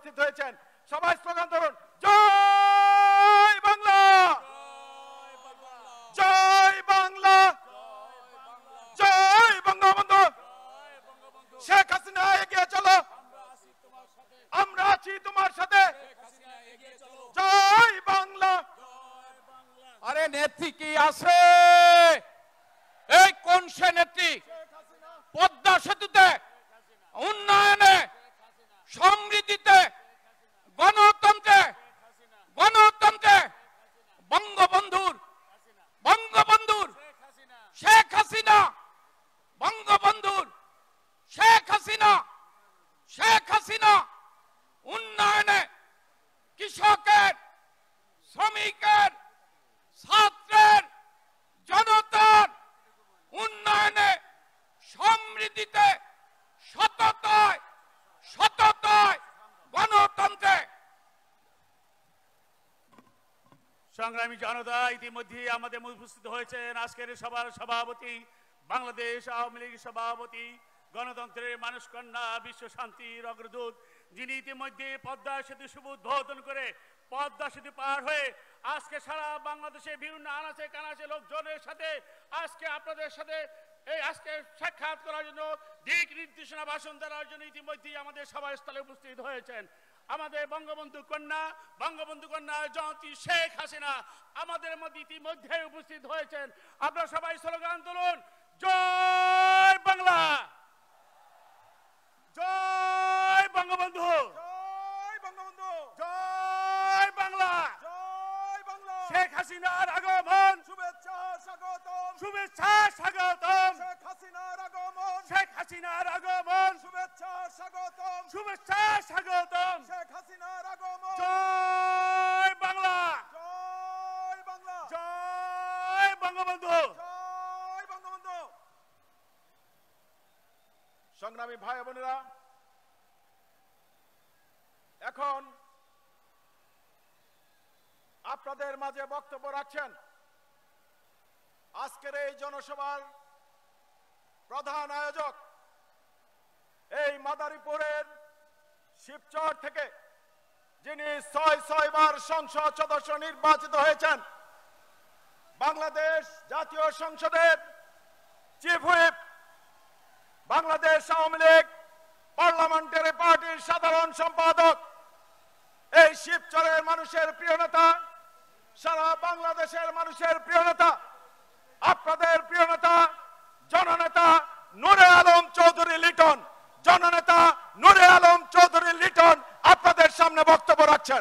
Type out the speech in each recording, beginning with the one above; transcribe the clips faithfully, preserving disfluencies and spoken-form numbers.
উপস্থিত হয়েছেন। সবাই স্লোগান ধরুন, জয় বাংলা, জয় বাংলা, জয় বঙ্গবন্ধু। শেখ হাসিনা এগিয়ে চলো, আমরা আছি তোমার সাথে, জয় বাংলা। আরে নেত্রী কি আছে? এই কোন সে নেত্রী? পদ্মা সেতুতে, উন্নয়নে, সমৃদ্ধিতে, গণতন্ত্রে, গণতন্ত্রে বঙ্গবন্ধুর বঙ্গবন্ধুর শেখ হাসিনা, বঙ্গবন্ধুর শেখ হাসিনা, শেখ হাসিনা উন্নয়নে, কৃষকের, শ্রমিকের, ছাত্রের, জনতার উন্নয়নে, সমৃদ্ধিতে, সততায়, সততায়, গণতন্ত্রে। সংগ্রামী জনতা, ইতিমধ্যে আমাদের উপস্থিত হয়েছেন আজকের সভার সভাপতি, বাংলাদেশ আওয়ামী লীগ সভাপতি, গণতন্ত্রের মানুষ কন্যা, বিশ্ব শান্তির অগ্রদূত, যিনি ইতিমধ্যে পদ্মা সেতু শুভ উদ্বোধন করে পদ্মা সেতু পার হয়ে আজকে সারা বাংলাদেশে বিভিন্ন আনাচে কানাচে লোকজনের সাথে আজকে আপনাদের সাথে এই আজকে সাক্ষাৎ করার জন্য, দিক নির্দেশনা ভাষণ দেওয়ার জন্য ইতিমধ্যেই আমাদের সভাস্থলে উপস্থিত হয়েছেন আমাদের বঙ্গবন্ধু কন্যা, বঙ্গবন্ধু কন্যা জয়ন্তী শেখ হাসিনা আমাদের মধ্যে ইতিমধ্যে উপস্থিত হয়েছেন। আপনারা সবাই স্লোগান তুলুন, জয় বাংলা, জয় বঙ্গবন্ধু, জয় বঙ্গবন্ধু, জয় বাংলা, জয় বাংলা। শেখ হাসিনার আগমন, শুভেচ্ছা স্বাগতম, শুভেচ্ছা স্বাগতম। শেখ হাসিনার আগমন, শেখ হাসিনার আগমন, শুভেচ্ছা স্বাগতম, শুভেচ্ছা স্বাগতম। শেখ হাসিনার আগমন, জয় বাংলা, জয় বাংলা, জয় বঙ্গবন্ধু, জয় বঙ্গবন্ধু। সংগ্রামী ভাই বোনেরা, এখন আপনাদের মাঝে বক্তব্য রাখছেন আজকের এই জনসভার প্রধান আয়োজক, এই মাদারীপুরের শিবচর থেকে যিনি ছয় ছয় বার সংসদ সদস্য নির্বাচিত হয়েছেন, বাংলাদেশ জাতীয় সংসদের chief whip, Bangladesh Awami League parliamentary পার্টির সাধারণ সম্পাদক, এই শিবচরের মানুষের প্রিয় নেতা, সারা বাংলাদেশের মানুষের প্রিয় নেতা, আপনাদের প্রিয় নেতা, জননেতা নূরে আলম চৌধুরী লিটন, জননেতা নূরে আলম চৌধুরী লিটন আপনাদের সামনে বক্তব্য রাখছেন।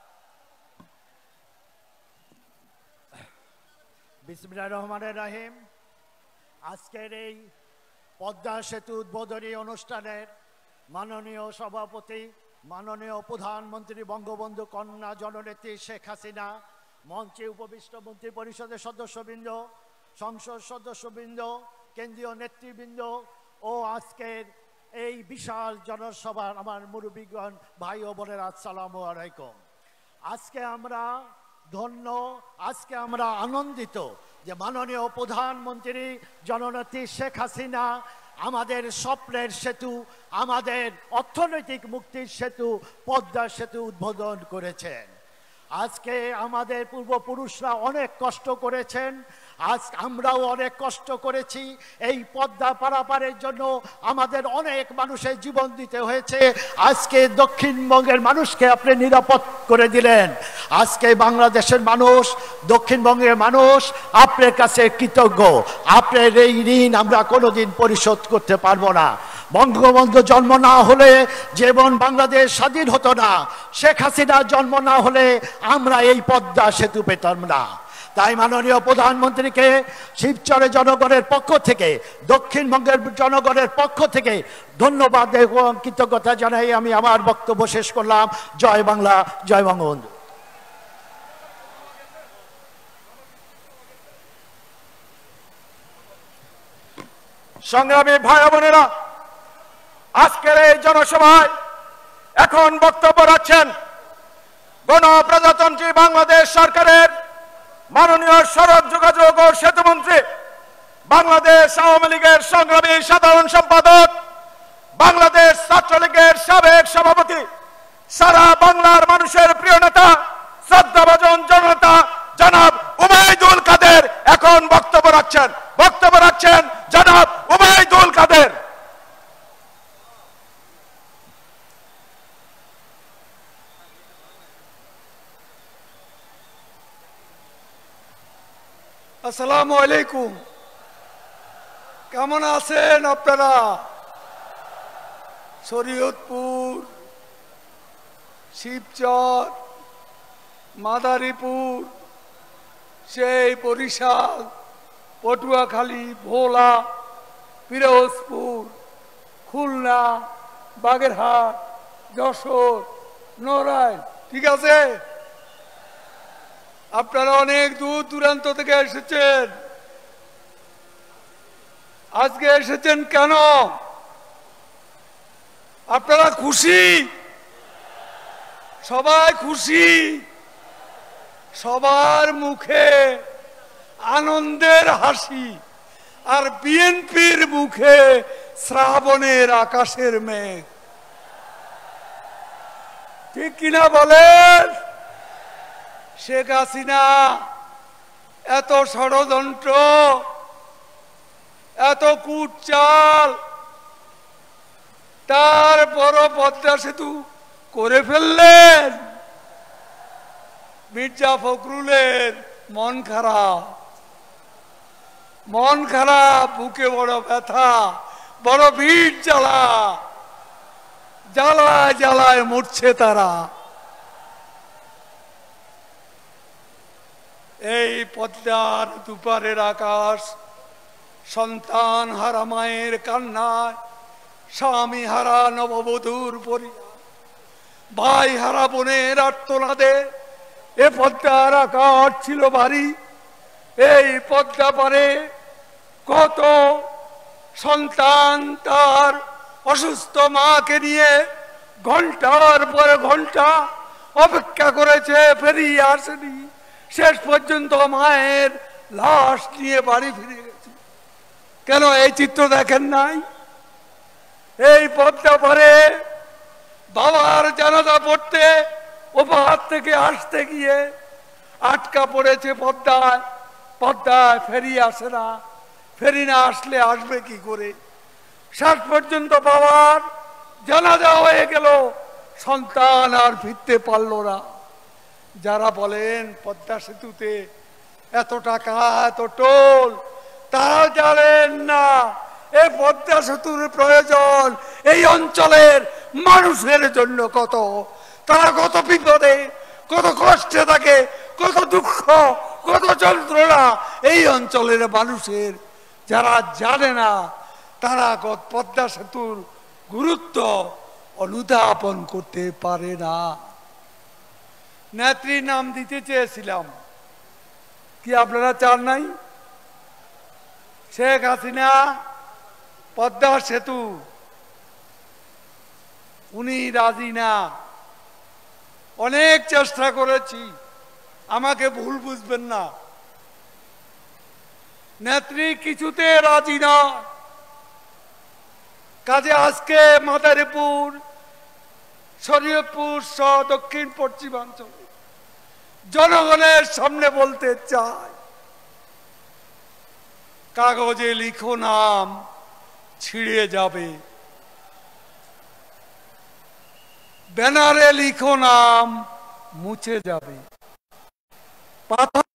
বিসমিল্লাহির রহমানির রহিম। আজকের এই পদ্মা সেতু উদ্বোধনী অনুষ্ঠানের মাননীয় সভাপতি, মাননীয় প্রধানমন্ত্রী বঙ্গবন্ধু কন্যা জননেত্রী শেখ হাসিনা, মঞ্চে উপবিষ্ট মন্ত্রী পরিষদের সদস্যবৃন্দ, সংসদ সদস্যবৃন্দ, কেন্দ্রীয় নেতৃবৃন্দ ও আজকের এই বিশাল জনসভার আমার মুরব্বীগণ, ভাই ও বোনেরা, আসসালামু আলাইকুম। আজকে আমরা ধন্য, আজকে আমরা আনন্দিত যে মাননীয় প্রধানমন্ত্রী জননেত্রী শেখ হাসিনা আমাদের স্বপ্নের সেতু, আমাদের অর্থনৈতিক মুক্তির সেতু পদ্মা সেতু উদ্বোধন করেছেন। আজকে আমাদের পূর্বপুরুষরা অনেক কষ্ট করেছেন, আজ আমরাও অনেক কষ্ট করেছি। এই পদ্মা পারাপারের জন্য আমাদের অনেক মানুষের জীবন দিতে হয়েছে। আজকে দক্ষিণবঙ্গের মানুষকে আপনি নিরাপদ করে দিলেন। আজকে বাংলাদেশের মানুষ, দক্ষিণবঙ্গের মানুষ আপনার কাছে কৃতজ্ঞ। আপনার এই ঋণ আমরা কোনোদিন পরিশোধ করতে পারবো না। বঙ্গবন্ধু জন্ম না হলে যেমন বাংলাদেশ স্বাধীন হতো না, শেখ হাসিনার জন্ম না হলে আমরা এই পদ্মা সেতু পেতাম না। তাই মাননীয় প্রধানমন্ত্রীকে শিবচরের জনগণের পক্ষ থেকে, দক্ষিণবঙ্গের জনগণের পক্ষ থেকে ধন্যবাদ এবং কৃতজ্ঞতা জানাই আমি আমার বক্তব্য শেষ করলাম। জয় বাংলা, জয় বঙ্গবন্ধু। সংগ্রামী ভাই বোনেরা, আজকের এই জনসভায় এখন বক্তব্য রাখছেন গণপ্রজাতন্ত্রী বাংলাদেশ সরকারের মাননীয় সড়ক যোগাযোগ ও সেতুমন্ত্রী, বাংলাদেশ আওয়ামী লীগের সংগ্রামী সাধারণ সম্পাদক, বাংলাদেশ ছাত্রলীগের সাবেক সভাপতি সারা বাংলার মানুষের প্রিয় নেতা শ্রদ্ধাভাজন জনতা জনাব উবাইদুল কাদের এখন বক্তব্য রাখছেন। বক্তব্য রাখছেন জনাব উবাইদুল কাদের। আসসালামু আলাইকুম। কেমন আছেন আপনারা? শরীয়তপুর, শিবচর, মাদারীপুর, সেই বরিশাল, পটুয়াখালী, ভোলা, পিরোজপুর, খুলনা, বাগেরহাট, যশোর, নড়াইল, ঠিক আছে? আপনারা অনেক দূর দূরান্ত থেকে এসেছেন। আজকে এসেছেন কেন? আপনারা খুশি? সবাই খুশি? সবার মুখে আনন্দের হাসি, আর বিএনপির মুখে শ্রাবণের আকাশের মেঘ, ঠিক কিনা বলেন? শেখ হাসিনা এত ষড়যন্ত্র, এত কুটচাল, তারপর পদ্মা সেতু করে ফেললেন। মির্জা ফখরুলের মন খারাপ, মন খারাপ, বুকে বড় ব্যথা, বড় ভিড় জ্বালা, জ্বালায় জ্বালায় মরছে তারা। এই পদ্মার দুপারের আকাশ সন্তান হারা মায়ের কান্নায়, স্বামী হারা নববধূর পরিবার, ভাই হারা বোনের আর্তনাদে এ পদ্মার আকাশ ছিল ভারী। এই পদ্মা পারে কত সন্তান তার অসুস্থ মাকে নিয়ে ঘন্টার পরে ঘন্টা অপেক্ষা করেছে, ফেরিয়ে আসেনি। শেষ পর্যন্ত মায়ের লাশ নিয়ে বাড়ি ফিরে গেছে। কেন এই চিত্র দেখেন নাই? এই পদ্মা পারে বাবার জানাজা পড়তে ওপার থেকে আসতে গিয়ে আটকা পড়েছে পদ্মায়। পদ্মায় ফেরি আসে না, ফেরি না আসলে আসবে কি করে? শেষ পর্যন্ত বাবার জানাজা হয়ে গেল, সন্তান আর ফিরতে পারল না। যারা বলেন পদ্মা সেতুতে এত টাকা, এত টোল, তারা জানেন না এই পদ্মা সেতুর প্রয়োজন এই অঞ্চলের মানুষের জন্য কত। তারা কত বিপদে, কত কষ্টে থাকে, কত দুঃখ, কত যন্ত্রণা এই অঞ্চলের মানুষের। যারা জানে না তারা পদ্মা সেতুর গুরুত্ব অনুধাবন করতে পারে না। নেত্রীর নাম দিতে চেয়েছিলাম, কি আপনারা চান নাই? শেখ হাসিনা পদ্মা সেতু, উনি রাজি না। অনেক চেষ্টা করেছি, আমাকে ভুল বুঝবেন না। নেত্রী কিছুতে রাজি না। কাজে আজকে মাদারীপুর, শরীয়তপুর সহ দক্ষিণ পশ্চিমাঞ্চলে জনগণের সামনে বলতে চাই, কাগজে লিখো নাম, ছিঁড়ে যাবে। ব্যানারে লিখো নাম, মুছে যাবে। পাথর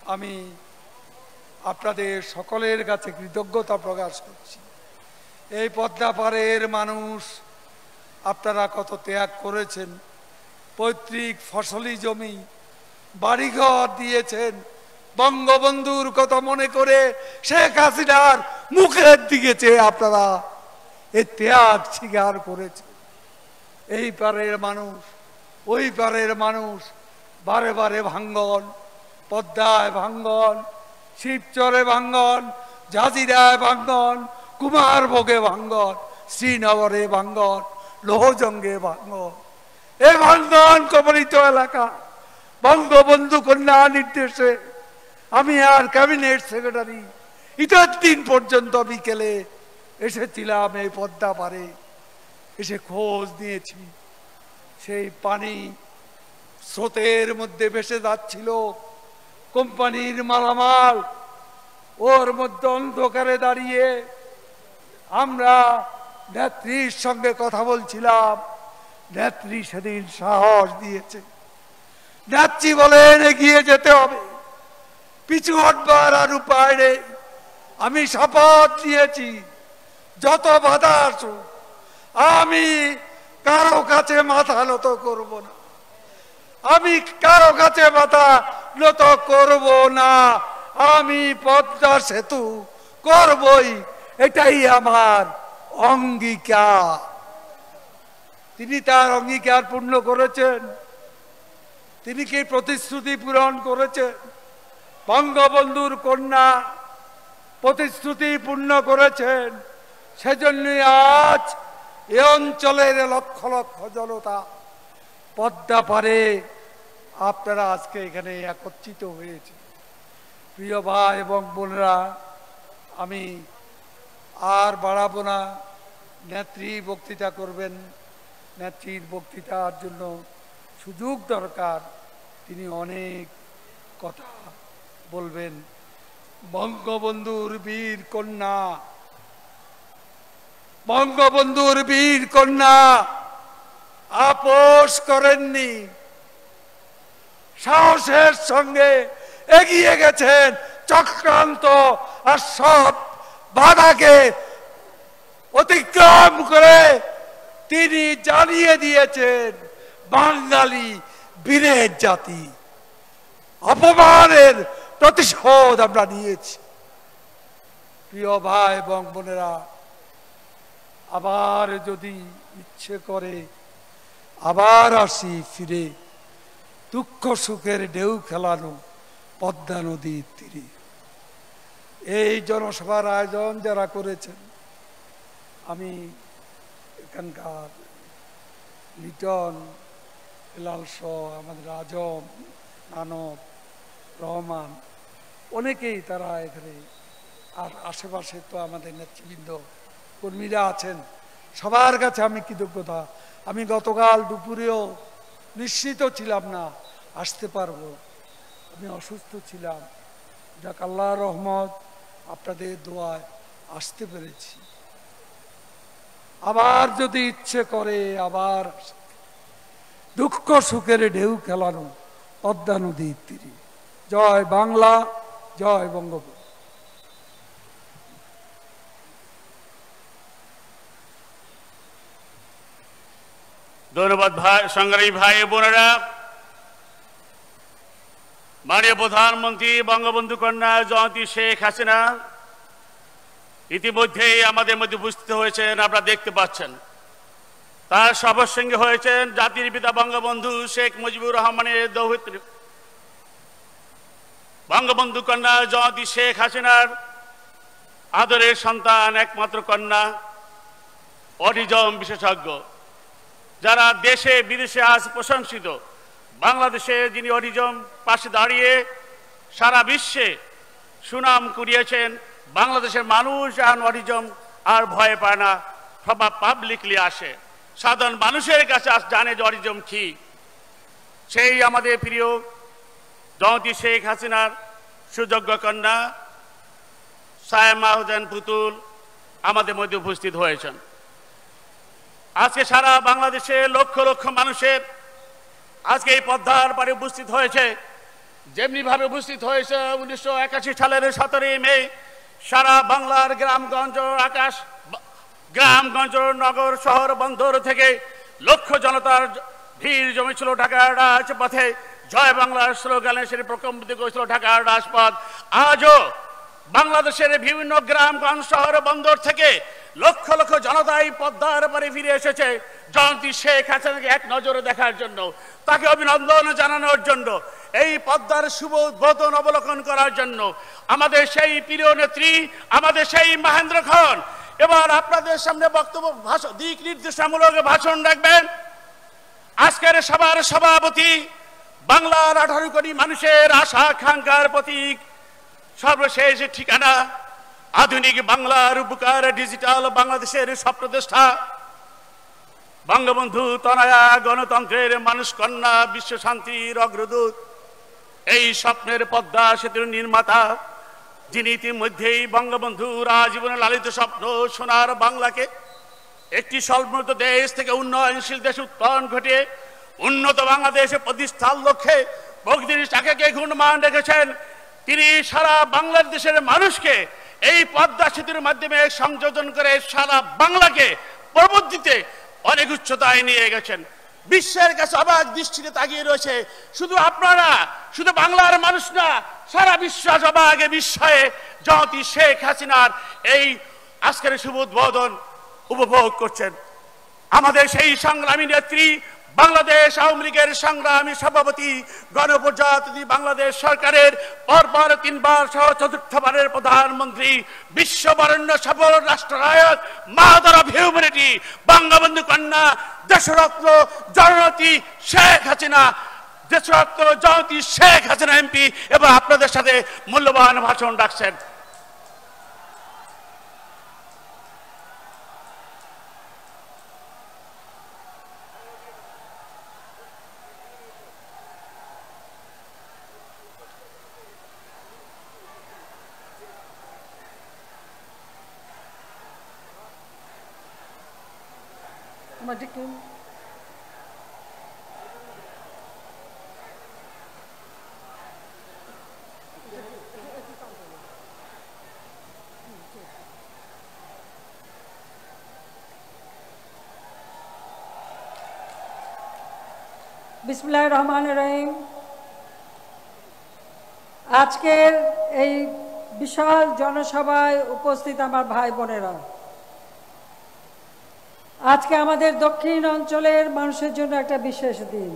আমি আপনাদের সকলের কাছে কৃতজ্ঞতা প্রকাশ করছি। এই পদ্মা পাড়ের মানুষ আপনারা কত ত্যাগ করেছেন, পৈতৃক ফসলি জমি বাড়িঘর দিয়েছেন, বঙ্গবন্ধুর কথা মনে করে শেখ হাসিনার মুখের দিকে চেয়ে আপনারা এই ত্যাগ স্বীকার করেছেন। এই পারের মানুষ ওই পারের মানুষ বারে বারে ভাঙ্গন, পদ্মায় ভাঙ্গন, শিবচরে ভাঙ্গন, জাজিরায় ভাঙ্গন, কুমারভোগে ভাঙ্গন, শ্রীনগরে ভাঙ্গন, লোহজঙ্গে ভাঙ্গন। এ ভাঙ্গন কবলিত এলাকা বঙ্গবন্ধু কন্যা নির্দেশে আমি আর ক্যাবিনেট সেক্রেটারি ঈদের দিন পর্যন্ত বিকেলে এসেছিলাম এই পদ্মা পারে, এসে খোঁজ নিয়েছি। সেই পানি স্রোতের মধ্যে ভেসে যাচ্ছিল, কোম্পানির মালামাল ওর মধ্যে অন্ধকারে দাঁড়িয়ে আমরা নেত্রীর সঙ্গে কথা বলছিলাম। নেত্রী সেদিন সাহস দিয়েছে, নেত্রী বলেন এগিয়ে যেতে হবে, পিছু হটবার আর উপায় নেই। আমি শপথ নিয়েছি যত বাধা আসুক আমি কারো কাছে মাথা নত করব না, আমি কারো কাছে মাথা নত করব না, আমি পদ্মা সেতু করবই, এটাই আমার অঙ্গীকার। তিনি তার অঙ্গীকার পূর্ণ করেছেন, তিনি কি প্রতিশ্রুতি পূরণ করেছেন? বঙ্গবন্ধুর কন্যা প্রতিশ্রুতি পূর্ণ করেছেন। সেজন্য আজ এ অঞ্চলের লক্ষ লক্ষ জনতা পদ্মা পারে আপনারা আজকে এখানে একত্রিত হয়েছে। প্রিয় ভাই এবং বোনেরা, আমি আর বাড়াবো না, নেত্রী বক্তৃতা করবেন। নেত্রীর বক্তৃতার জন্য সুযোগ দরকার, তিনি অনেক কথা বলবেন। বঙ্গবন্ধুর বীর কন্যা, বঙ্গবন্ধুর বীর কন্যা আপোষ করেননি, সাহসের সঙ্গে এগিয়ে গেছেন, চক্রান্ত আর সব বাধাকে অতিক্রম করে তিনি জানিয়ে দিয়েছেন বাঙালি বীরের জাতি, অপমানের প্রতিশোধ আমরা নিয়েছি। প্রিয় ভাই এবং বোনেরা, আবার যদি ইচ্ছে করে আবার আসি ফিরে, দুঃখ সুখের ঢেউ খেলানো পদ্মা নদীর তীরে। এই জনসভার আয়োজন যারা করেছেন, আমি এখানকার লিটন, হেলাল শাহ, আমাদের আজম, মানব, রহমান, অনেকেই তারা এখানে, আর আশেপাশে তো আমাদের নেতৃবৃন্দ কর্মীরা আছেন, সবার কাছে আমি কৃতজ্ঞতা। আমি গতকাল দুপুরেও নিশ্চিত ছিলাম না আসতে পারবো, আমি অসুস্থ ছিলাম, যাক আল্লাহর রহমত আপনাদের দোয়ায় আসতে পেরেছি। আবার যদি ইচ্ছে করে আবার দুঃখ সুখের ঢেউ খেলানো পদ্মা নদীর তীরে। জয় বাংলা, জয় বঙ্গবন্ধু। ধন্যবাদ ভাই, সংগ্রামী ভাই বোনেরা। মাননীয় প্রধানমন্ত্রী বঙ্গবন্ধু কন্যা জয়ন্তী শেখ হাসিনা ইতিমধ্যেই আমাদের মধ্যে উপস্থিত হয়েছেন, আপনারা দেখতে পাচ্ছেন। তার সবার সঙ্গে হয়েছেন জাতির পিতা বঙ্গবন্ধু শেখ মুজিবুর রহমানের দৌহিত্রী বঙ্গবন্ধু কন্যা জয়ন্তী শেখ হাসিনার আদরের সন্তান, একমাত্র কন্যা, অটিজম বিশেষজ্ঞ, যারা দেশে বিদেশে আজ প্রশংসিত। বাংলাদেশে যিনি অটিজম পাশে দাঁড়িয়ে সারা বিশ্বে সুনাম কুড়িয়েছেন। বাংলাদেশের মানুষ এখন অটিজম আর ভয় পায় না, সবাই পাবলিকলি আসে, সাধারণ মানুষের কাছে আজ জানে যে অটিজম কি। সেই আমাদের প্রিয় জয়ন্তী শেখ হাসিনার সুযোগ্য কন্যা সায়েমা হোসেন পুতুল আমাদের মধ্যে উপস্থিত হয়েছেন। আজকে সারা বাংলাদেশে লক্ষ লক্ষ মানুষের আজকে এই পদ্মার পাড়ে উপস্থিত হয়েছে। যেমনি ভাবে উপস্থিত হয়েছে উনিশশো একাশি সালের সতেরোই মে সারা বাংলার গ্রামগঞ্জ আকাশ গ্রামগঞ্জ নগর শহর বন্দর থেকে লক্ষ জনতার ভিড় জমেছিল ঢাকার রাজপথে। জয় বাংলার স্লোগানে সেটি প্রকম্পিত করেছিল ঢাকার রাজপথ। আজও বাংলাদেশের বিভিন্ন গ্রামগঞ্জ শহর বন্দর থেকে লক্ষ লক্ষ জনতা এই পদ্মার পারে ফিরে এসেছে জয়ন্তী শেখ হাসিনাকে এক নজরে দেখার জন্য, তাকে অভিনন্দন জানানোর জন্য, এই পদ্মার শুভ উদ্বোধন অবলোকন করার জন্য। আমাদের সেই প্রিয় নেত্রী, আমাদের সেই মহেন্দ্র খন এবার আপনাদের সামনে বক্তব্য ভাষণ দিক নির্দেশনামূলক ভাষণ রাখবেন। আজকের সভার সভাপতি, বাংলার আঠারো কোটি মানুষের আশা আকাঙ্ক্ষার প্রতীক, সর্বশেষ ঠিকানা, আধুনিক বাংলার উপকার, ডিজিটাল বাংলাদেশের স্বপ্নদ্রষ্টা, বঙ্গবন্ধু তনয়া, গণতন্ত্রের মানুষ কন্যা, বিশ্ব শান্তির অগ্রদূত, এই স্বপ্নের পদ্মা সেতুর নির্মাতা, যিনি ইতিমধ্যেই বঙ্গবন্ধুর আজীবনে লালিত স্বপ্ন সোনার বাংলাকে একটি সমৃদ্ধ দেশ থেকে উন্নয়নশীল দেশ উত্তরণ ঘটিয়ে উন্নত বাংলাদেশে প্রতিষ্ঠার লক্ষ্যে বহুদিন তাকে গুণমান রেখেছেন। তিনি সারা বাংলাদেশের মানুষকে এই পদ্মা সেতুর মাধ্যমে সংযোজন করে সারা বাংলাকে প্রবর্তিতে অনেক উচ্চতায় নিয়ে গেছেন। বিশ্বের কাছে অবাক দৃষ্টিতে তাকিয়ে রয়েছে। শুধু আপনারা, শুধু বাংলার মানুষ না, সারা বিশ্ব অবাক বিস্ময়ে জয়ন্তী শেখ হাসিনার এই আজকের শুভ উদ্বোধন উপভোগ করছেন। আমাদের সেই সংগ্রামী নেত্রী, বাংলাদেশ আওয়ামী লীগের সংগ্রামী সভাপতি, গণপ্রজাতন্ত্রী বাংলাদেশ সরকারের পরপর তিনবার সহ চতুর্থবারের প্রধানমন্ত্রী, বিশ্ববরেণ্য সফল রাষ্ট্রনায়ক, মাদার অফ হিউম্যানিটি, বঙ্গবন্ধু কন্যা, দেশরত্ন জননেত্রী শেখ হাসিনা, দেশরত্ন জয়ন্তী শেখ হাসিনা এমপি এবং আপনাদের সাথে মূল্যবান ভাষণ রাখছেন। বিসমিল্লাহির রহমানির রহিম। আজকের এই বিশাল জনসভায় উপস্থিত আমার ভাই বোনেরা, আজকে আমাদের দক্ষিণ অঞ্চলের মানুষের জন্য একটা বিশেষ দিন।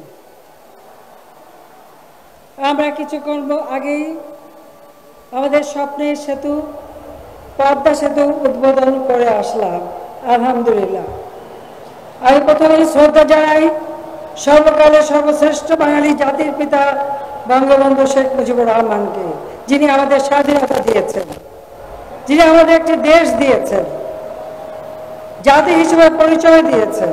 আমরা কিছুক্ষণ আগেই আমাদের স্বপ্নের সেতু পদ্মা সেতু উদ্বোধন করে আসলাম, আলহামদুলিল্লাহ। আমি প্রথমেই শ্রদ্ধা জানাই সর্বকালের সর্বশ্রেষ্ঠ বাঙালি জাতির পিতা বঙ্গবন্ধু শেখ মুজিবুর রহমানকে, যিনি আমাদের স্বাধীনতা দিয়েছেন, যিনি আমাদের একটি দেশ দিয়েছেন, জাতি হিসেবে পরিচয় দিয়েছেন।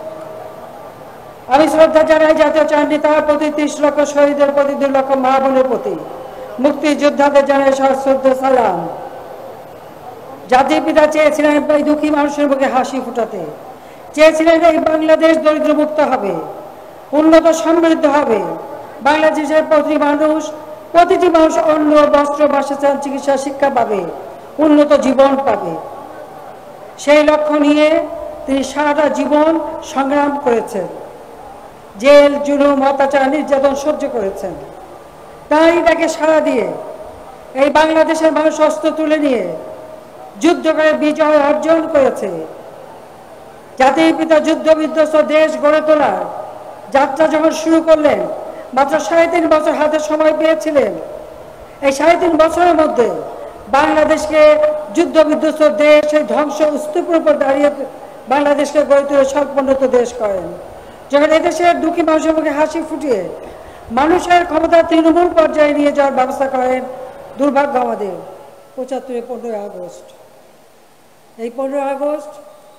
আমি শ্রদ্ধা জানাই জাতীয় নেতার প্রতি, ত্রিশ লক্ষ শহীদের প্রতি, দুই লক্ষ মা বোনের প্রতি, মুক্তিযোদ্ধাদের জানাই সশ্রদ্ধ সালাম। জাতির পিতা চেয়েছিলেন এই দুঃখী মানুষের মুখে হাসি ফুটাতে, চেয়েছিলেন এই বাংলাদেশ দরিদ্রমুক্ত হবে, উন্নত সমৃদ্ধ হবে, বাংলাদেশের প্রতি মানুষ প্রতিটি মানুষ অন্ন, বস্ত্র, বাসস্থান, চিকিৎসা, শিক্ষা পাবে, উন্নত জীবন পাবে। সেই লক্ষ্য নিয়ে তিনি সারাটা জীবন সংগ্রাম করেছেন, জেল, জুলুম, অত্যাচার, নির্যাতন সহ্য করেছেন। তাই তাকে সাড়া দিয়ে এই বাংলাদেশের মানুষ অস্ত্র তুলে নিয়ে যুদ্ধ করে বিজয় অর্জন করেছে। জাতির পিতা যুদ্ধ বিধ্বস্ত দেশ গড়ে তোলার যাত্রা যখন শুরু করলেন, মাত্র সাড়ে তিন বছর হাতে সময় পেয়েছিলেন। এই সাড়ে তিন বছরের মধ্যে বাংলাদেশকে যুদ্ধ বিধ্বস্ত দেশ, এই ধ্বংস স্তূপের উপর দাঁড়িয়ে বাংলাদেশকে গড়ে তুলে স্বল্পোন্নত দেশ করেন। যখন এদেশের দুঃখী মানুষের মুখে হাসি ফুটিয়ে মানুষের ক্ষমতা তৃণমূল পর্যায়ে নিয়ে যাওয়ার ব্যবস্থা করেন, দুর্ভাগ্য আমাদের পঁচাত্তরের পনেরোই আগস্ট। এই পনেরোই আগস্ট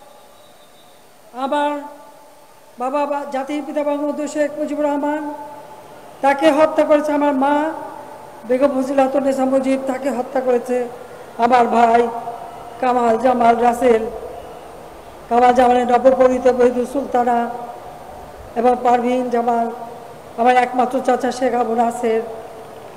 আমার বাবা জাতির পিতা বঙ্গবন্ধু শেখ মুজিবুর রহমান, তাকে হত্যা করেছে আমার মা বেগম ফজিলাতুন্নেসা মুজিব, তাকে হত্যা করেছে আমার ভাই কামাল জামাল রাসেল, কামাল জামালের নবপরিত বহিদুল সুলতানা এবং পারভিন জামাল, আমার একমাত্র চাচা শেখ আবু নাসের,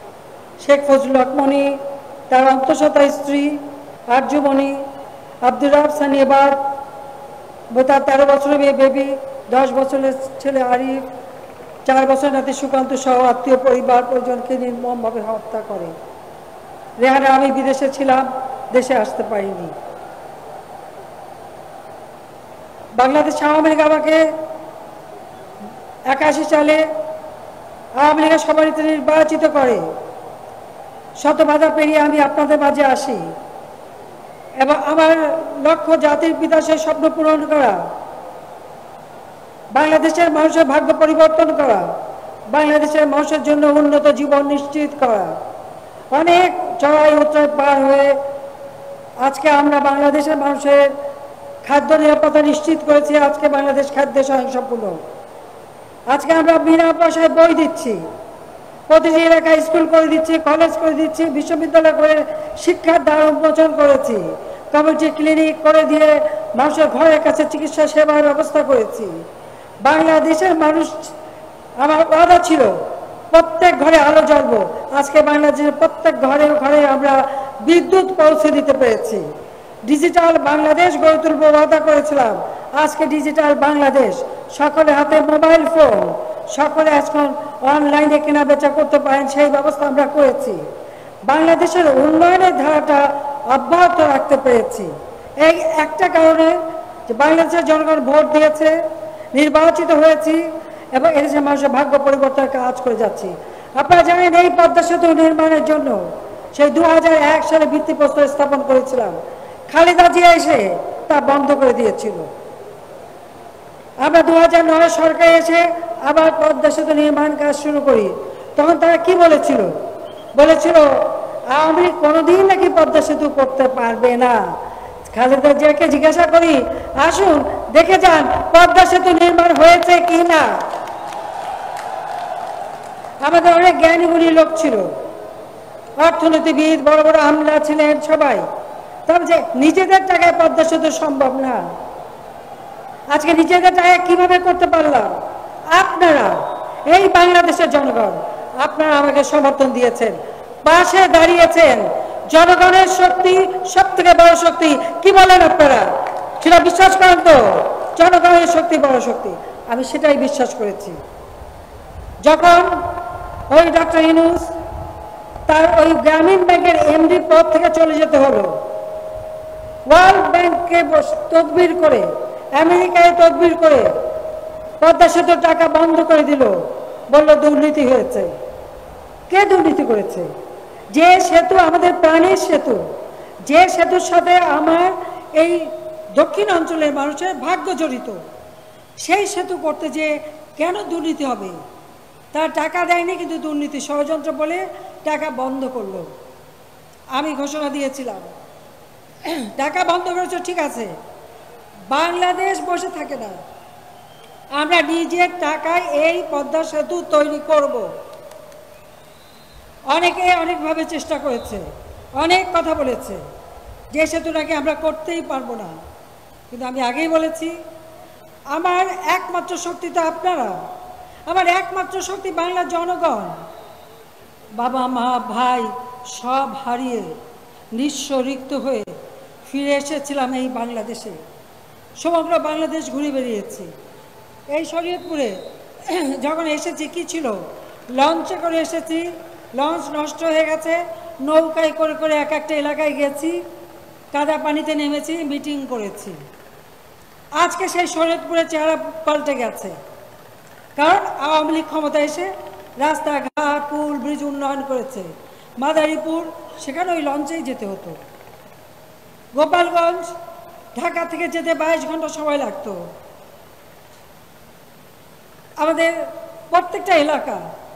শেখ ফজলুল হক মনি, তার অন্তঃসত্ত্বা স্ত্রী আরজুমণি, আব্দুর রাব সানিয়াবাদ, তার তেরো বছরের মেয়ে বেবি, দশ বছরের ছেলে আরিফ, চার বছর নাতি সুকান্ত সহ আত্মীয় পরিবার পরিজনকে নির্মমভাবে হত্যা করে। রেহানা আমি বিদেশে ছিলাম, দেশে আসতে পারিনি। বাংলাদেশ আওয়ামী লীগ আমাকে একাশি সালে আওয়ামী লীগের সভাপতি নির্বাচিত করে। শত বাধা পেরিয়ে আমি আপনাদের মাঝে আসি এবং আমার লক্ষ্য জাতির পিতা সেই স্বপ্ন পূরণ করা, বাংলাদেশের মানুষের ভাগ্য পরিবর্তন করা, বাংলাদেশের মানুষের জন্য উন্নত জীবন নিশ্চিত করা। অনেক চড়াই উতরাই পার হয়ে আজকে আমরা বাংলাদেশের মানুষের খাদ্য নিরাপত্তা নিশ্চিত করেছি। আজকে বাংলাদেশ খাদ্য স্বয়ংসম্পূর্ণ। আজকে আমরা বিনা পয়সায় বই দিচ্ছি, প্রতিটি এলাকায় স্কুল করে দিচ্ছি, কলেজ করে দিচ্ছি, বিশ্ববিদ্যালয় করে শিক্ষার দ্বার উন্মোচন করেছি, কমিউনিটি ক্লিনিক করে দিয়ে মানুষের ঘরের কাছে চিকিৎসা সেবার ব্যবস্থা করেছি। বাংলাদেশের মানুষ, আমার ওয়াদা ছিল প্রত্যেক ঘরে আলো জ্বলবো। আজকে বাংলাদেশের প্রত্যেক ঘরে ঘরে আমরা বিদ্যুৎ পৌঁছে দিতে পেরেছি। ডিজিটাল বাংলাদেশ গড়ে তুলবো ওয়াদা করেছিলাম, আজকে ডিজিটাল বাংলাদেশ। সকলের হাতে মোবাইল ফোন, সকলে এখন অনলাইনে কেনা বেচা করতে পারেন, সেই ব্যবস্থা আমরা করেছি। বাংলাদেশের উন্নয়নের ধারাটা অব্যাহত রাখতে পেরেছি এই একটা কারণে যে বাংলাদেশের জনগণ ভোট দিয়েছে, নির্বাচিত হয়েছি এবং এদেশের মানুষের ভাগ্য পরিবর্তনের কাজ করে যাচ্ছি। আপনারা জানেন এই পদ্মা সেতু নির্মাণের জন্য সেই দু হাজার এক সালে ভিত্তিপ্রস্তর স্থাপন করেছিলাম, খালেদা জিয়া এসে তা বন্ধ করে দিয়েছিল। আমরা দু হাজার নয় সরকারে এসে আবার পদ্মা সেতু নির্মাণ কাজ শুরু করি। তখন তারা কি বলেছিল? বলেছিল আওয়ামী লীগ কোনোদিন নাকি পদ্মা সেতু করতে পারবে না। খালেদা জিয়াকে জিজ্ঞাসা করি, আসুন দেখে যান পদ্মা সেতু নির্মাণ হয়েছে কি না। আমাদের অনেক জ্ঞানী গুণী লোক ছিল, অর্থনীতিবিদ, বড় বড় আমলা ছিলেন সবাই। তবে যে নিজেদের টাকায় পদ্মা সেতু সম্ভব না। আজকে নিজেদের টাকায় কিভাবে করতে পারলাম? আপনারা, এই বাংলাদেশের জনগণ, আপনারা আমাকে সমর্থন দিয়েছেন, পাশে দাঁড়িয়েছেন। জনগণের শক্তি সব থেকে বড় শক্তি। কি বলেন আপনারা? সেটা বিশ্বাস করেন তো? জনগণের শক্তি বড় শক্তি। আমি সেটাই বিশ্বাস করেছি। যখন ওই ডক্টর ইউনূস তার ওই গ্রামীণ ব্যাংকের এমডি পদ থেকে চলে যেতে হলো, ওয়ার্ল্ড ব্যাংককে তদবির করে, আমেরিকায় তদবির করে পদ্মা সেতুর টাকা বন্ধ করে দিল, বলল দুর্নীতি হয়েছে। কে দুর্নীতি করেছে? যে সেতু আমাদের প্রাণের সেতু, যে সেতুর সাথে আমার এই দক্ষিণ অঞ্চলের মানুষের ভাগ্য জড়িত, সেই সেতু করতে যে কেন দুর্নীতি হবে? তার টাকা দেয়নি, কিন্তু দুর্নীতি ষড়যন্ত্র বলে টাকা বন্ধ করলো। আমি ঘোষণা দিয়েছিলাম টাকা বন্ধ করেছ, ঠিক আছে, বাংলাদেশ বসে থাকে না, আমরা নিজের টাকায় এই পদ্মা সেতু তৈরি করব। অনেকে অনেকভাবে চেষ্টা করেছে, অনেক কথা বলেছে যে সেতুটাকে আমরা করতেই পারবো না। কিন্তু আমি আগেই বলেছি, আমার একমাত্র শক্তি তো আপনারা, আমার একমাত্র শক্তি বাংলার জনগণ। বাবা মা ভাই সব হারিয়ে নিঃস্ব রিক্ত হয়ে ফিরে এসেছিলাম এই বাংলাদেশে। সমগ্র বাংলাদেশ ঘুরে বেরিয়েছি। এই শরীয়তপুরে যখন এসেছি কি ছিল? লঞ্চে করে এসেছি, লঞ্চ নষ্ট হয়ে গেছে, নৌকায় করে করে এক একটা এলাকায় গেছি, কাদা পানিতে নেমেছি, মিটিং করেছি। আজকে সেই শরীয়তপুরে চেহারা পাল্টে গেছে, কারণ আওয়ামী লীগ ক্ষমতা এসে রাস্তাঘাট, পুল, ব্রিজ উন্নয়ন করেছে। মাদারীপুর, সেখানে ওই লঞ্চেই যেতে হতো। গোপালগঞ্জ, ঢাকা থেকে যেতে বাইশ ঘন্টা সময় লাগতো। আমাদের প্রত্যেকটা এলাকা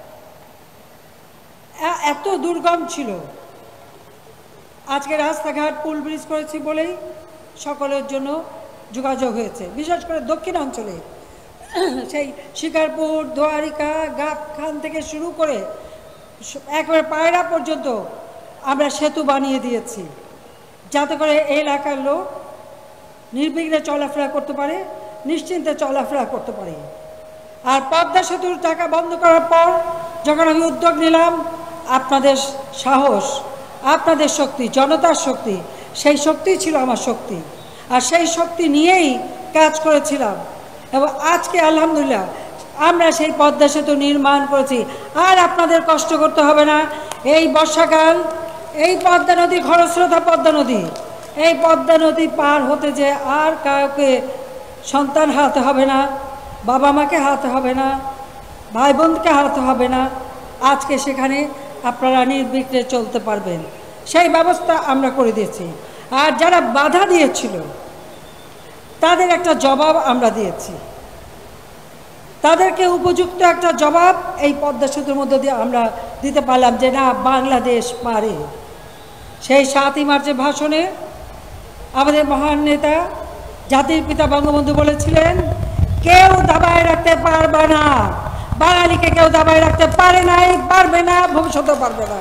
এত দুর্গম ছিল। আজকে রাস্তাঘাট, পুল, ব্রিজ করেছি বলেই সকলের জন্য যোগাযোগ হয়েছে। বিশেষ করে দক্ষিণ অঞ্চলে সেই শিকারপুর, দোয়ারিকা, গাবখান থেকে শুরু করে একেবারে পায়রা পর্যন্ত আমরা সেতু বানিয়ে দিয়েছি, যাতে করে এই এলাকার লোক নির্বিঘ্নে চলাফেরা করতে পারে, নিশ্চিন্তে চলাফেরা করতে পারে। আর পদ্মা সেতুর টাকা বন্ধ করার পর যখন আমি উদ্যোগ নিলাম, আপনাদের সাহস, আপনাদের শক্তি, জনতার শক্তি, সেই শক্তি ছিল আমার শক্তি। আর সেই শক্তি নিয়েই কাজ করেছিলাম এবং আজকে আলহামদুলিল্লাহ আমরা সেই পদ্মা সেতু নির্মাণ করেছি। আর আপনাদের কষ্ট করতে হবে না। এই বর্ষাকাল, এই পদ্মা নদী, খরস্রোতা পদ্মা নদী, এই পদ্মা নদী পার হতে যে আর কাউকে সন্তান হারাতে হবে না, বাবা মাকে হারাতে হবে না, ভাই বোনকে হারাতে হবে না। আজকে সেখানে আপনারা নির্বিঘ্নে চলতে পারবেন, সেই ব্যবস্থা আমরা করে দিয়েছি। আর যারা বাধা দিয়েছিল তাদের একটা জবাব আমরা দিয়েছি, তাদেরকে উপযুক্ত একটা জবাব এই পদ্মা সেতুর মধ্যে দিয়ে আমরা দিতে পারলাম যে না, বাংলাদেশ পারে। সেই সাতই মার্চের ভাষণে আমাদের মহান নেতা জাতির পিতা বঙ্গবন্ধু বলেছিলেন, কেউ দাবায় রাখতে পারবে না, বাঙালিকে কেউ দাবায় রাখতে পারে নাই, পারবে না, ভবিষ্যতেও পারবে না।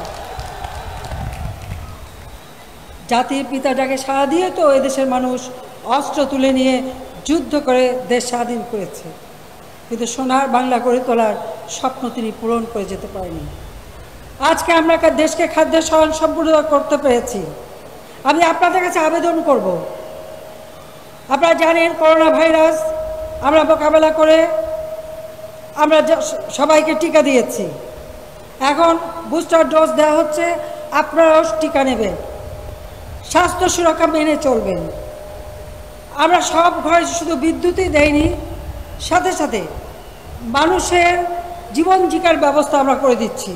জাতির পিতাটাকে সাড়া দিয়ে তো এদেশের মানুষ অস্ত্র তুলে নিয়ে যুদ্ধ করে দেশ স্বাধীন করেছে, কিন্তু সোনার বাংলা গড়ে তোলার স্বপ্ন তিনি পূরণ করে যেতে পারেনি। আজকে আমরা দেশকে খাদ্য স্বয়ংসম্পূর্ণ করতে পেরেছি। আমি আপনাদের কাছে আবেদন করব, আপনারা জানেন করোনা ভাইরাস আমরা মোকাবেলা করে আমরা সবাইকে টিকা দিয়েছি, এখন বুস্টার ডোজ দেওয়া হচ্ছে, আপনারাও টিকা নেবেন, স্বাস্থ্য সুরক্ষা মেনে চলবেন। আমরা সব ঘরে শুধু বিদ্যুৎই দেয়নি, সাথে সাথে মানুষের জীবন জীবিকার ব্যবস্থা আমরা করে দিচ্ছি।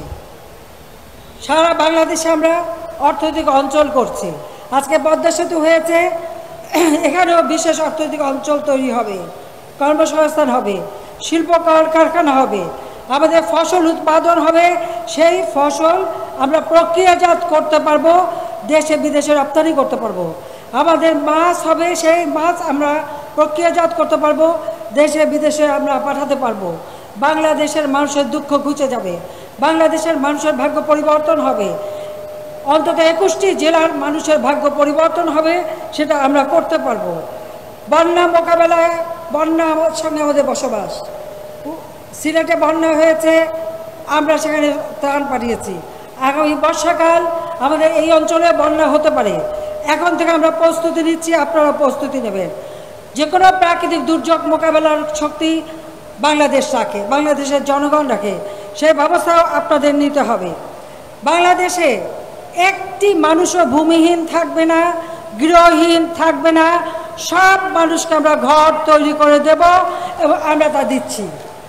সারা বাংলাদেশে আমরা অর্থনৈতিক অঞ্চল করছি। আজকে পদ্মা সেতু হয়েছে, এখানেও বিশেষ অর্থনৈতিক অঞ্চল তৈরি হবে, কর্মসংস্থান হবে, শিল্প কারখানা হবে, আমাদের ফসল উৎপাদন হবে, সেই ফসল আমরা প্রক্রিয়াজাত করতে পারবো, দেশে বিদেশে রপ্তানি করতে পারবো। আমাদের মাছ হবে, সেই মাছ আমরা প্রক্রিয়াজাত করতে পারবো, দেশে বিদেশে আমরা পাঠাতে পারবো। বাংলাদেশের মানুষের দুঃখ ঘুচে যাবে, বাংলাদেশের মানুষের ভাগ্য পরিবর্তন হবে, অন্তত একুশটি জেলার মানুষের ভাগ্য পরিবর্তন হবে, সেটা আমরা করতে পারবো। বন্যা মোকাবেলায়, বন্যার সঙ্গে আমাদের বসবাস, সিলেটে বন্যা হয়েছে, আমরা সেখানে ত্রাণ পাঠিয়েছি। আগামী বর্ষাকাল আমাদের এই অঞ্চলে বন্যা হতে পারে, এখন থেকে আমরা প্রস্তুতি নিচ্ছি, আপনারা প্রস্তুতি নেবেন। যে কোনো প্রাকৃতিক দুর্যোগ মোকাবেলার শক্তি বাংলাদেশ রাখে, বাংলাদেশের জনগণ রাখে, সেই ব্যবস্থাও আপনাদের নিতে হবে। বাংলাদেশে একটি মানুষও ভূমিহীন থাকবে না, গৃহহীন থাকবে না, সব মানুষকে আমরা ঘর তৈরি করে দেব এবং আমরা তা দিচ্ছি।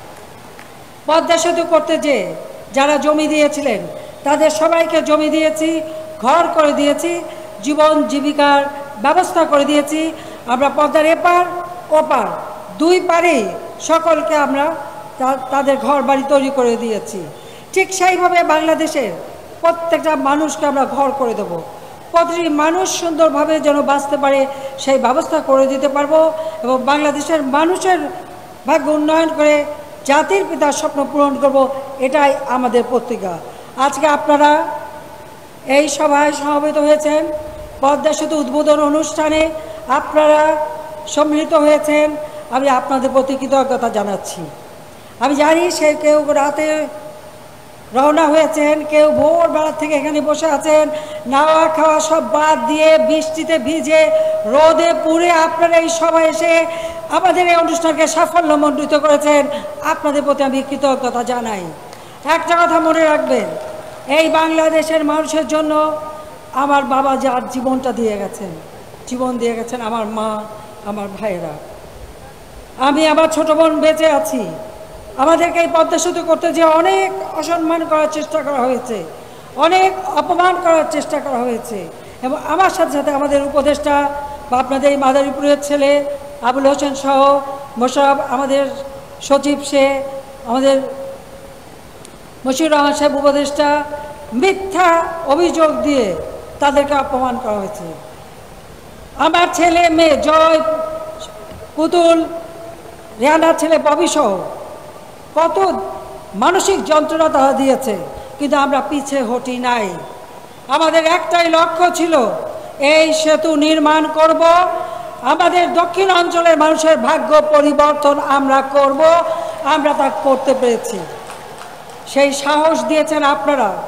পদ্মা সেতু করতে যে যারা জমি দিয়েছিলেন তাদের সবাইকে জমি দিয়েছি, ঘর করে দিয়েছি, জীবন জীবিকার ব্যবস্থা করে দিয়েছি। আমরা পদ্মার এপার ওপার দুই পারে সকলকে আমরা তাদের ঘর বাড়ি তৈরি করে দিয়েছি। ঠিক সেইভাবে বাংলাদেশের প্রত্যেকটা মানুষকে আমরা ঘর করে দেব, প্রতিটি মানুষ সুন্দরভাবে যেন বাঁচতে পারে সেই ব্যবস্থা করে দিতে পারবো এবং বাংলাদেশের মানুষের ভাগ্য উন্নয়ন করে জাতির পিতার স্বপ্ন পূরণ করব, এটাই আমাদের প্রতিজ্ঞা। আজকে আপনারা এই সভায় সমবেত হয়েছেন, পদ্মা সেতু উদ্বোধন অনুষ্ঠানে আপনারা সম্মিলিত হয়েছেন, আমি আপনাদের প্রতি কৃতজ্ঞতা জানাচ্ছি। আমি জানি সে কেউ রাতে রওনা হয়েছেন, কেউ ভোরবেলা থেকে এখানে বসে আছেন, নাওয়া খাওয়া সব বাদ দিয়ে বৃষ্টিতে ভিজে রোদে পুড়ে আপনারা এই সভায় এসে আমাদের এই অনুষ্ঠানকে সাফল্যমণ্ডিত করেছেন, আপনাদের প্রতি আমি কৃতজ্ঞতা জানাই। একটা কথা মনে রাখবেন, এই বাংলাদেশের মানুষের জন্য আমার বাবা যার জীবনটা দিয়ে গেছেন, জীবন দিয়ে গেছেন আমার মা, আমার ভাইয়েরা, আমি আমার ছোট বোন বেঁচে আছি। আমাদেরকে এই পদ্মা সেতু করতে যে অনেক অসম্মান করার চেষ্টা করা হয়েছে, অনেক অপমান করার চেষ্টা করা হয়েছে এবং আমার সাথে সাথে আমাদের উপদেষ্টা বা আপনাদের এই মাদারীপুরের ছেলে আবুল হোসেন সহ মোশাররফ, আমাদের সচিব সে, আমাদের মশিউর রহমান সাহেব উপদেষ্টা, মিথ্যা অভিযোগ দিয়ে তাদেরকে অপমান করা হয়েছে। আমার ছেলে মেয়ে জয়, পুতুল, রেহানার ছেলে ববি সহ কত মানসিক যন্ত্রণা তারা দিয়েছে, কিন্তু আমরা পিছিয়ে হটি নাই। আমাদের একটাই লক্ষ্য ছিল, এই সেতু নির্মাণ করব, আমাদের দক্ষিণ অঞ্চলের মানুষের ভাগ্য পরিবর্তন আমরা করব, আমরা তা করতে পেরেছি। সেই সাহস দিয়েছেন আপনারা,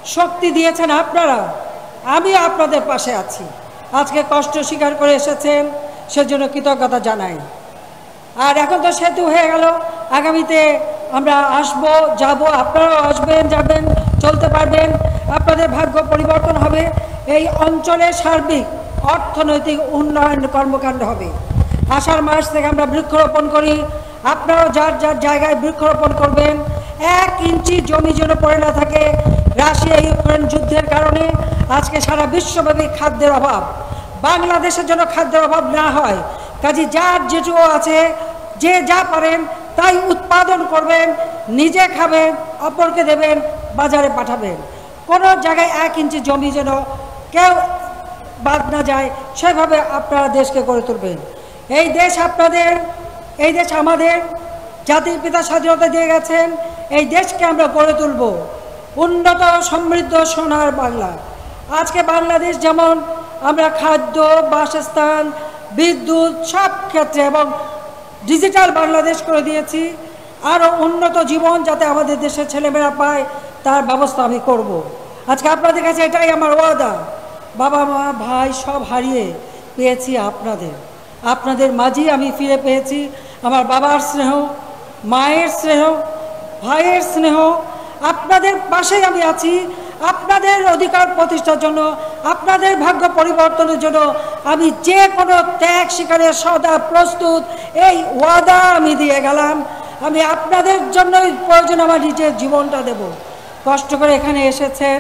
শক্তি দিয়েছেন আপনারা, আমি আপনাদের পাশে আছি। আজকে কষ্ট স্বীকার করে এসেছেন, সেজন্য কৃতজ্ঞতা জানাই। আর এখন তো সেতু হয়ে গেল, আগামীতে আমরা আসব যাব, আপনারাও আসবেন যাবেন, চলতে পারবেন, আপনাদের ভাগ্য পরিবর্তন হবে, এই অঞ্চলের সার্বিক অর্থনৈতিক উন্নয়ন কর্মকাণ্ড হবে। আষাঢ় মাস থেকে আমরা বৃক্ষরোপণ করি, আপনারাও যার যার জায়গায় বৃক্ষরোপণ করবেন। এক ইঞ্চি জমি যেন পড়ে না থাকে। রাশিয়া ইউক্রেন যুদ্ধের কারণে আজকে সারা বিশ্বব্যাপী খাদ্যের অভাব, বাংলাদেশের জন্য খাদ্যের অভাব না হয়। কাজে যার যেটুকু আছে, যে যা পারেন তাই উৎপাদন করবেন, নিজে খাবেন, অপরকে দেবেন, বাজারে পাঠাবেন। কোনো জায়গায় এক ইঞ্চি জমি যেন কেউ বাদ না যায়, সেভাবে আপনারা দেশকে গড়ে তুলবেন। এই দেশ আপনাদের, এই দেশ আমাদের, জাতির পিতা স্বাধীনতা দিয়ে গেছেন। এই দেশকে আমরা গড়ে তুলব উন্নত সমৃদ্ধ সোনার বাংলা। আজকে বাংলাদেশ যেমন আমরা খাদ্য, বাসস্থান, বিদ্যুৎ সব ক্ষেত্রে এবং ডিজিটাল বাংলাদেশ করে দিয়েছি, আরও উন্নত জীবন যাতে আমাদের দেশের ছেলেমেয়েরা পায় তার ব্যবস্থা আমি করব। আজকে আপনাদের কাছে এটাই আমার ওয়াদা। বাবা মা ভাই সব হারিয়ে পেয়েছি আপনাদের, আপনাদের মাঝেই আমি ফিরে পেয়েছি আমার বাবার স্নেহ, মায়ের স্নেহ, ভাইয়ের স্নেহ। আপনাদের পাশেই আমি আছি, আপনাদের অধিকার প্রতিষ্ঠার জন্য, আপনাদের ভাগ্য পরিবর্তনের জন্য আমি যে কোনো ত্যাগ স্বীকারের সদা প্রস্তুত, এই ওয়াদা আমি দিয়ে গেলাম। আমি আপনাদের জন্যই প্রয়োজন আমার নিজের জীবনটা দেব। কষ্ট করে এখানে এসেছেন,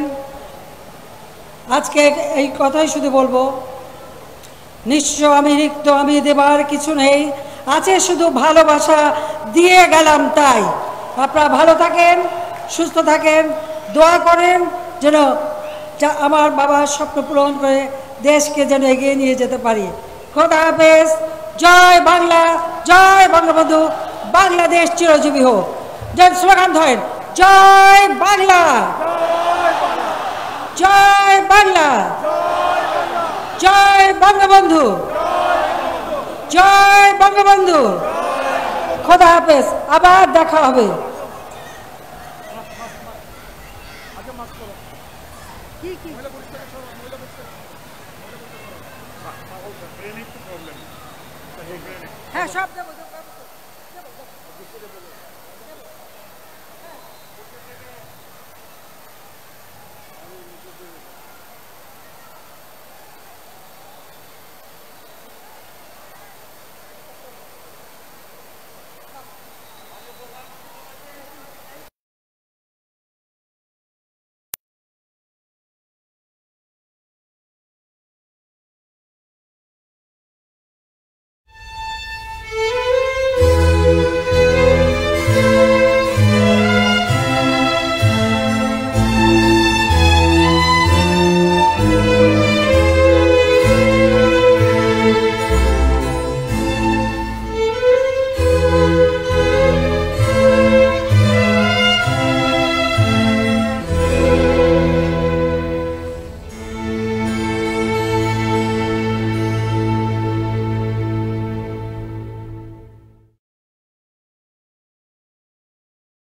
আজকে এই কথাই শুধু বলবো, নিঃস্ব আমি রিক্ত আমি দেবার কিছু নেই, আছে শুধু ভালোবাসা দিয়ে গেলাম তাই। আপনারা ভালো থাকেন, সুস্থ থাকেন, দোয়া করেন যেন আমার বাবার স্বপ্ন পূরণ করে দেশকে যেন এগিয়ে নিয়ে যেতে পারি। খোদা হাফেজ। জয় বাংলা, জয় বঙ্গবন্ধু, বাংলাদেশ চিরজীবী হোক। যেন স্লোগান ধরেন, জয় বাংলা, জয় বাংলা, জয় বঙ্গবন্ধু, জয় বঙ্গবন্ধু। খোদা হাফেজ, আবার দেখা হবে। হ্যাঁ সব